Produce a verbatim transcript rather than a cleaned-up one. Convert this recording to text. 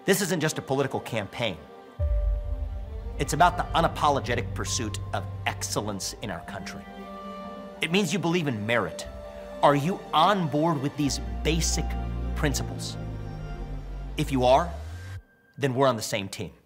This isn't just a political campaign. It's about the unapologetic pursuit of excellence in our country. It means you believe in merit. Are you on board with these basic principles? If you are, then we're on the same team.